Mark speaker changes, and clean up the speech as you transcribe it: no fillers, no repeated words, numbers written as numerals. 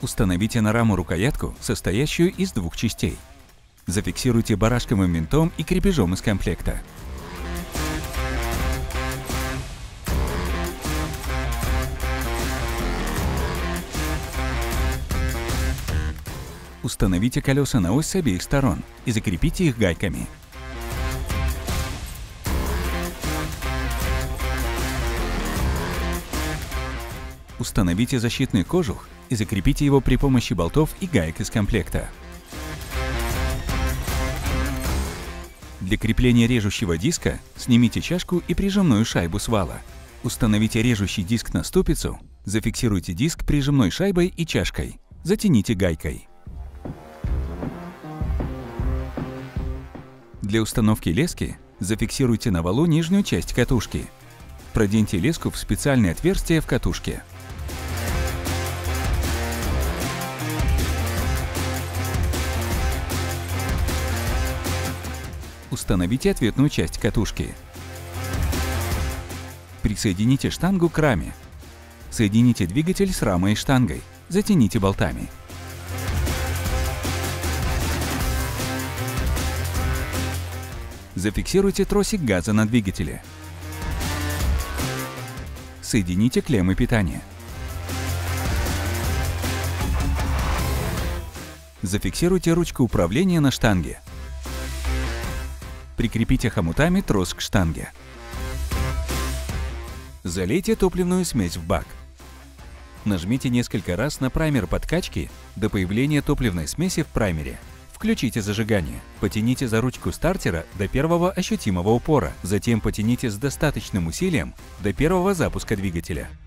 Speaker 1: Установите на раму рукоятку, состоящую из двух частей. Зафиксируйте барашковым винтом и крепежом из комплекта. Установите колеса на ось с обеих сторон и закрепите их гайками. Установите защитный кожух и закрепите его при помощи болтов и гаек из комплекта. Для крепления режущего диска снимите чашку и прижимную шайбу с вала. Установите режущий диск на ступицу, зафиксируйте диск прижимной шайбой и чашкой. Затяните гайкой. Для установки лески зафиксируйте на валу нижнюю часть катушки. Проденьте леску в специальное отверстие в катушке. Установите ответную часть катушки. Присоедините штангу к раме. Соедините двигатель с рамой и штангой. Затяните болтами. Зафиксируйте тросик газа на двигателе. Соедините клеммы питания. Зафиксируйте ручку управления на штанге. Прикрепите хомутами трос к штанге. Залейте топливную смесь в бак. Нажмите несколько раз на праймер подкачки до появления топливной смеси в праймере. Включите зажигание. Потяните за ручку стартера до первого ощутимого упора. Затем потяните с достаточным усилием до первого запуска двигателя.